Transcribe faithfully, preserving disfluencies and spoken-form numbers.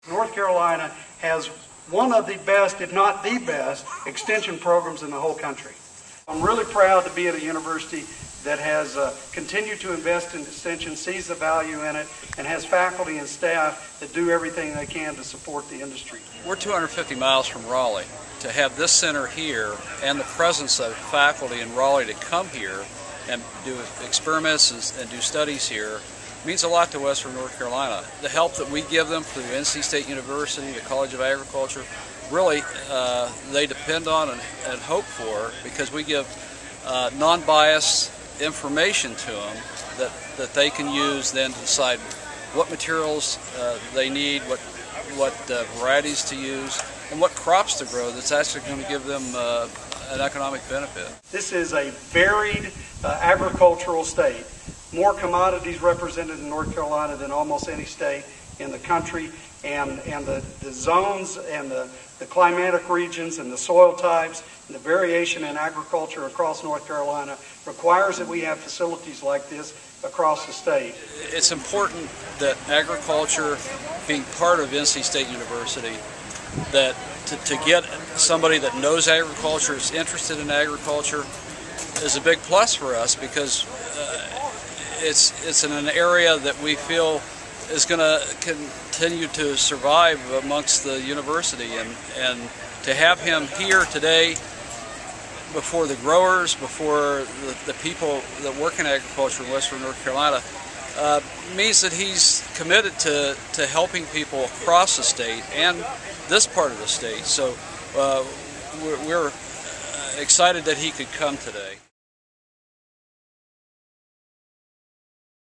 North Carolina has one of the best, if not the best, extension programs in the whole country. I'm really proud to be at a university that has uh, continued to invest in extension, sees the value in it, and has faculty and staff that do everything they can to support the industry. We're two hundred fifty miles from Raleigh. To have this center here and the presence of faculty in Raleigh to come here and do experiments and do studies here means a lot to Western North Carolina. The help that we give them through N C State University, the College of Agriculture, really uh, they depend on and, and hope for, because we give uh, non-biased information to them that, that they can use then to decide what materials uh, they need, what, what uh, varieties to use, and what crops to grow that's actually going to give them uh, an economic benefit. This is a varied uh, agricultural state. More commodities represented in North Carolina than almost any state in the country, and, and the, the zones and the, the climatic regions and the soil types and the variation in agriculture across North Carolina requires that we have facilities like this across the state. It's important that agriculture, being part of N C State University, that to, to get somebody that knows agriculture, is interested in agriculture, is a big plus for us, because uh, it's it's in an area that we feel is going to continue to survive amongst the university, and and to have him here today before the growers, before the, the people that work in agriculture in Western North Carolina, uh, means that he's committed to, to helping people across the state and this part of the state. So uh, we're, we're excited that he could come today.